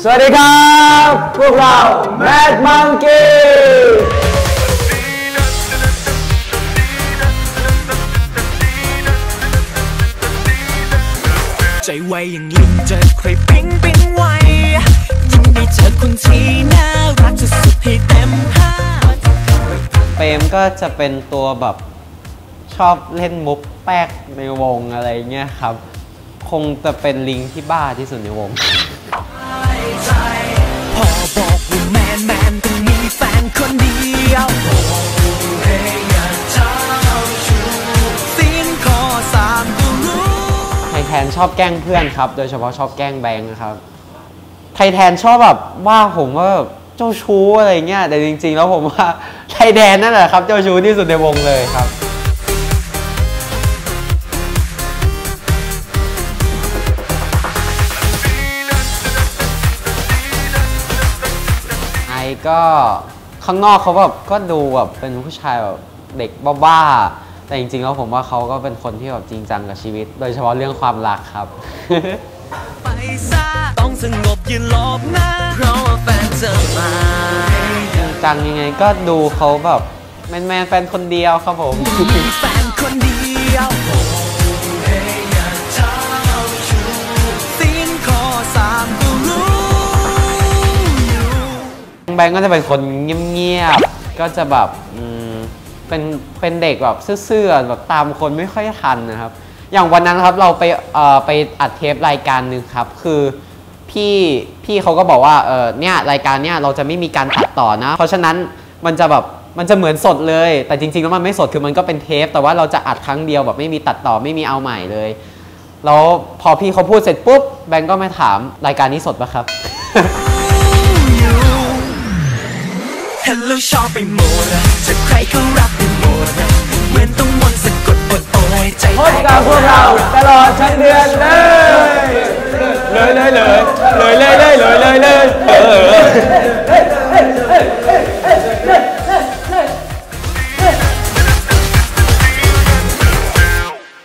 สวัสดีครับพวกเรา Mad Monkey ใจไวอย่างลิงเจอใครปิ๊งปิ๊งไวยิ่งได้เจอคนที่น่ารักสุดๆให้เต็มห้าเปรมก็จะเป็นตัวแบบชอบเล่นมุกแป๊กในวงอะไรเงี้ยครับคงจะเป็นลิงที่บ้าที่สุดในวงพอบอกว่าแมนต้องมีแฟนคนเดียวสิ้นข้อสามก็รู้ไทแทนชอบแกล้งเพื่อนครับโดยเฉพาะชอบแกล้งแบงค์นะครับไทแทนชอบแบบว่าผมว่าเจ้าชู้อะไรเงี้ยแต่จริงๆแล้วผมว่าไทแทนนั่นแหละครับเจ้าชู้ที่สุดในวงเลยครับก็ข้างนอกเขาแบบก็ดูแบบเป็นผู้ชายแบบเด็กบ้าๆแต่จริงๆแล้วผมว่าเขาก็เป็นคนที่แบบจริงจังกับชีวิตโดยเฉพาะเรื่องความรักครับไปซะต้องสงบยืนหลบหน้าเพราะว่าแฟนเธอมาจริงจังยังไงก็ดูเขาแบบแมนแฟนคนเดียวครับผมแฟนคนเดียวแบงก์ก็จะเป็นคนเงียบๆก็จะแบบเป็นเด็กแบบซื่อๆแบบตามคนไม่ค่อยทันนะครับอย่างวันนั้นครับเราไปอัดเทปรายการหนึ่งครับคือพี่เขาก็บอกว่าเนี่ยรายการเนี่ยเราจะไม่มีการตัดต่อนะเพราะฉะนั้นมันจะเหมือนสดเลยแต่จริงๆแล้วมันไม่สดคือมันก็เป็นเทปแต่ว่าเราจะอัดครั้งเดียวแบบไม่มีตัดต่อไม่มีเอาใหม่เลยแล้วพอพี่เขาพูดเสร็จปุ๊บแบงก์ก็มาถามรายการนี้สดปะครับ Hello ชอบไปหมดจะใครเขารักไปหมดเหมือนต้องมนต์สะกดปวดโอยใจพบกับพวกเราตลอดทั้งเดือนเลย